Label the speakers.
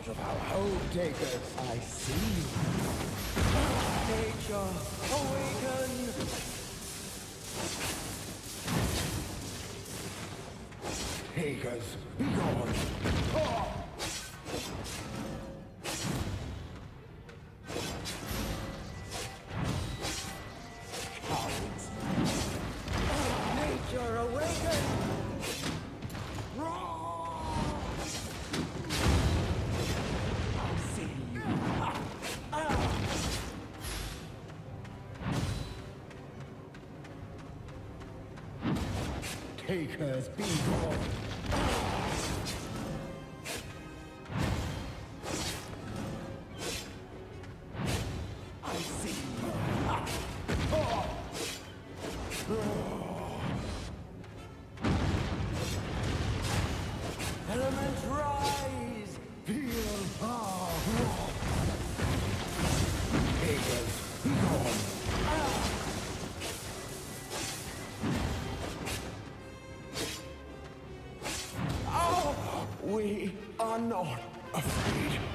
Speaker 1: part of our home.
Speaker 2: Takers, I see.
Speaker 1: Nature, awaken!
Speaker 2: Takers, be gone. Cowards.
Speaker 1: Nature, awaken!
Speaker 2: I see you. Takers, be gone. I see you.
Speaker 1: Element rise!
Speaker 2: Feel power. Takers, be gone. We are not afraid.